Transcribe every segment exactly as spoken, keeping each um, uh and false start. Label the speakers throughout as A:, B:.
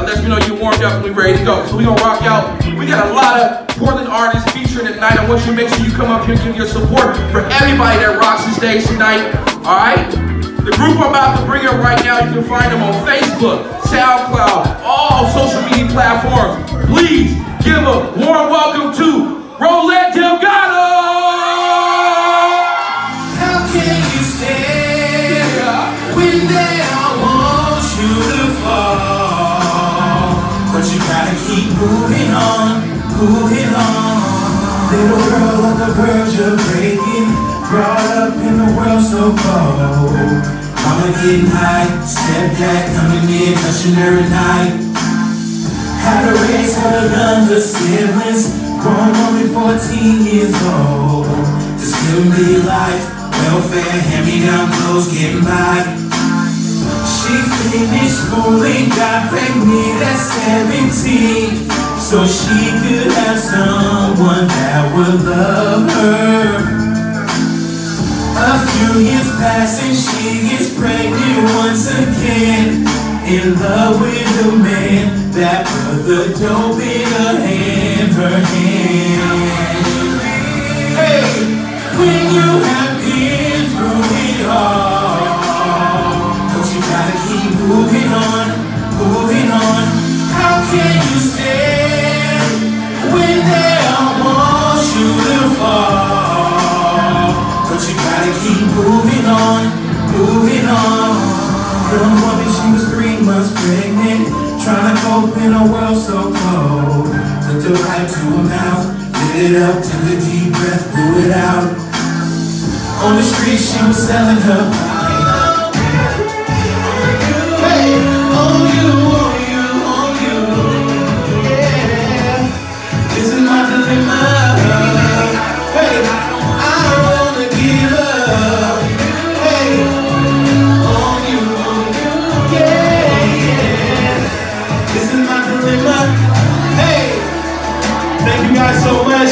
A: lets me know you warmed up and we ready to go. So we gonna rock out. We got a lot of Portland artists featuring tonight. I want you to make sure you come up here and give your support for everybody that rocks the stage tonight. All right? The group I'm about to bring up right now, you can find them on Facebook, SoundCloud, all social media platforms. Please give a warm welcome to Roulette Delgado!
B: How can you stay when they all want you to fall? But you gotta keep moving on, moving on. Little girl on the verge of breaking, brought up in a world so cold. Mama getting high, stepdad coming in, touching her at night. Had to raise her younger siblings, grown only fourteen years old. To still live life, welfare, hand-me-down clothes, getting by. She finished schooling, got pregnant at seventeen, so she could have someone that would love her. A few years pass and she gets pregnant once again, in love with a man that put the dope in her hand, her hand. Hey, when you have been through it all, but you gotta keep moving on, moving on. How can you stand when they all want you to fall? But you gotta keep moving on, moving on. Young woman, she was three months pregnant, trying to cope in a world so cold. Took the pipe to her mouth, lit it up, took a deep breath, blew it out. On the street, she was selling her pipe. Hey, on you, on you, on you, yeah. This is my dilemma. Hey, I don't wanna give up. Hey, on you, on you, yeah, yeah. This is my dilemma. Hey, thank you guys so much.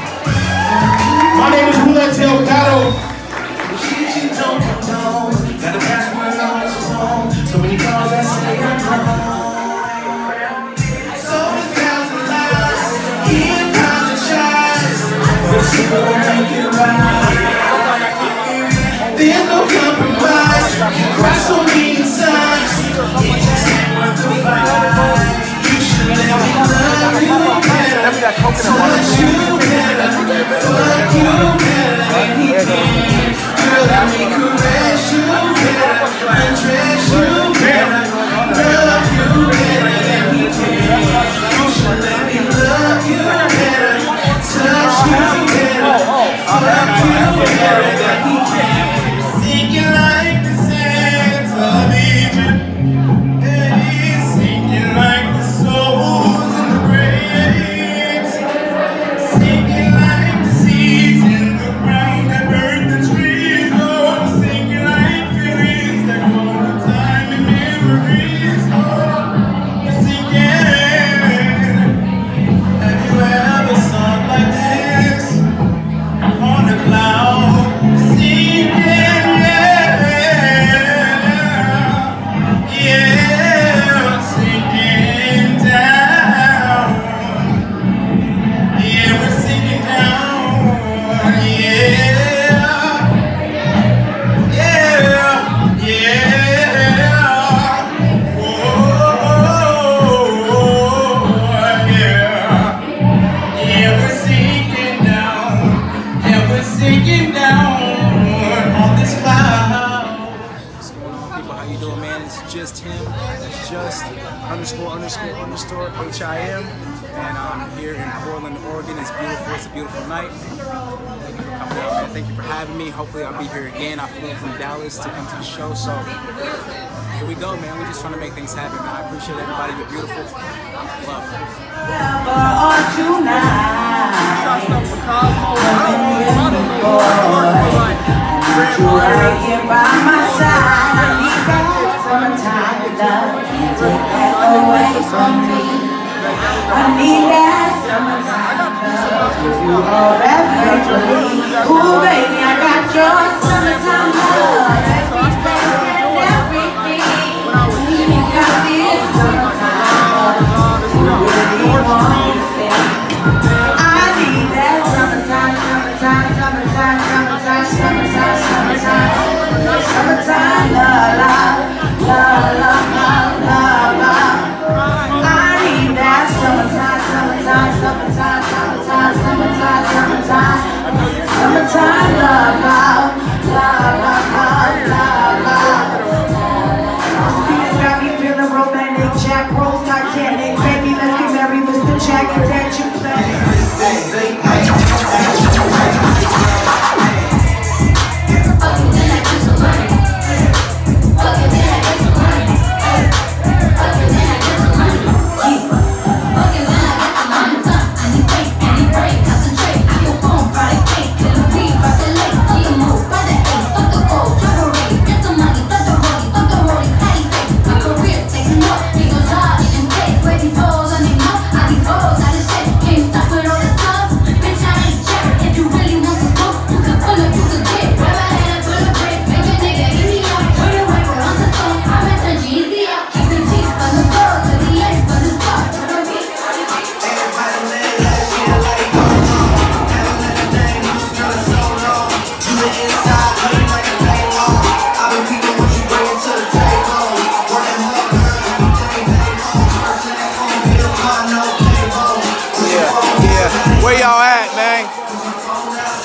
B: My name is Roulette Delgado. She don't know. Got a password on his phone. So many calls I say I'm wrong. Sold a thousand lies. He apologized, but she won't make it right. There's no compromise. You cry so many times. It just ain't worth the fight. You should let me love you better, touch you better, fuck you better than he can. Girl, let me caress you better, undress you better, love you better than he can. You should let me love you better, touch you better, fuck you better than he can. Singing like the sands of Egypt, hey, singing like the souls in the graves, singing like the seeds in the ground that birth the trees. Oh, singing like feelings that go to time and memories. Oh, singing. Have you ever sung like this on a cloud? Singing, yeah, yeah, sinking down. Yeah, we're sinking down. Yeah, yeah, yeah. Oh, yeah. Yeah, we're sinking down. Yeah, we're sinking down on this cloud.
C: What's going on, people? How you doing, man? It's just him. That's just underscore underscore underscore H I M, and I'm here in Portland, Oregon. It's beautiful. It's a beautiful night. Thank you for coming out, man. Thank you for having me. Hopefully, I'll be here again. I flew from Dallas to come to the show, so here we go, man. We're just trying to make things happen, man. I appreciate everybody. You're beautiful. Love.
D: Or tonight, you are here by my side. I need that summertime love. Can't take that away from me. I need that summertime love. You all that faithfully. Ooh, baby, I got your summertime love. Everything and everything. You got this summertime love.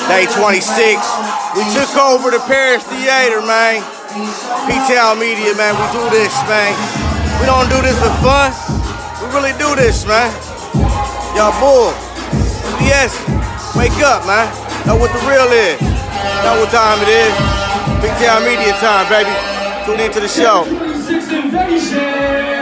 E: Day twenty-six. We took over the Paris Theater, man. P-Town Media, man. We do this, man. We don't do this for fun. We really do this, man. Y'all bull. Yes. Wake up, man. Know what the real is. Know what time it is. P-Town Media time, baby. Tune into the show.
B: twenty-six Invasion!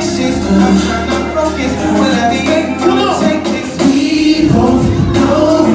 B: I'm trying to focus. Will I be able to take this? We both know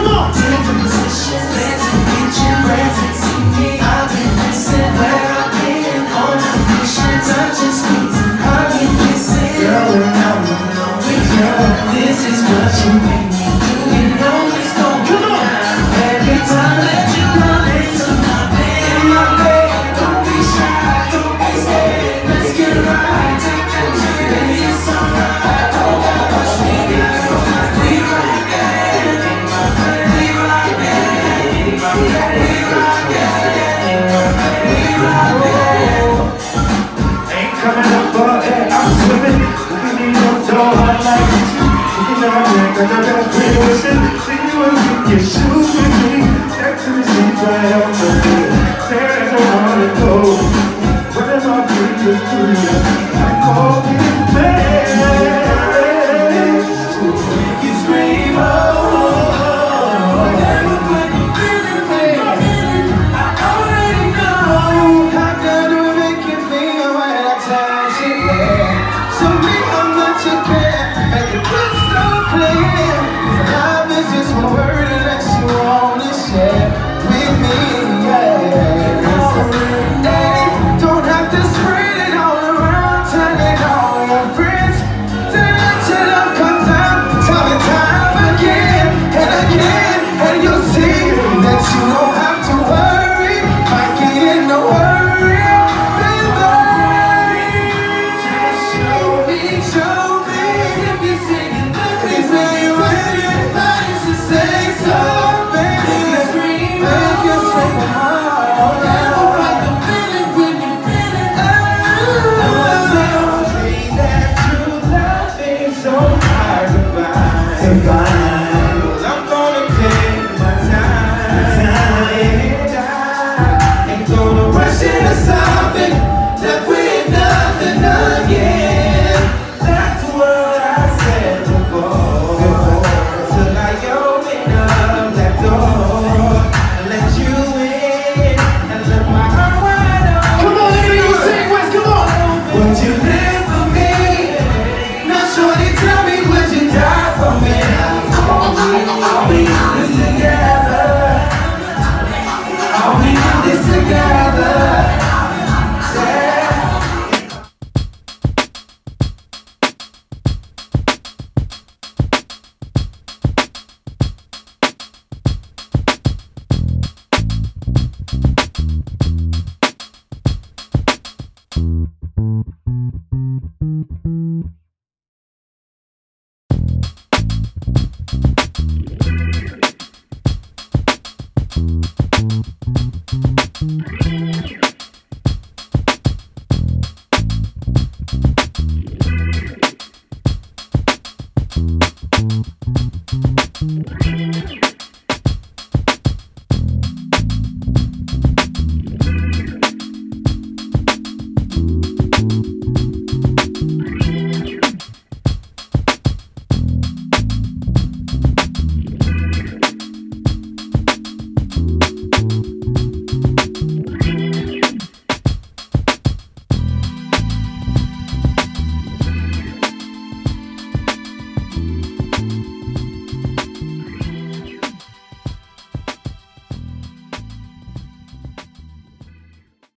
B: Come on. Different positions, let's get you ready. See me, I've been missing where I've been on a mission, touching, squeezing, hugging, kissing. Girl, when I'm alone with you, this is what you make me do. You know it's going down every time that you run into my bed. In my bed, don't be shy, don't be scared. Let's get right, take that chance. It's alright, don't push me down. We rock it, we rock it, we rock it, we rock it. Ain't coming up for air, I'm swimming. We need no door, I like it. You know I think I got that pretty wishing. See you and get your shoes with me. Next to the seat right on the bed. There I wanna go. Running my fingers through you. I call it bad. Make you scream, oh. Never put me feeling bad. I already know how good to make you feel when I touch you there. So me, how much you care. And the kids start playing. Love is just one word unless you wanna share with me, yeah. Hey, don't have to spread it all around, tell it all your friends. Till let your love come down, tell me time again and again, and you'll see that you know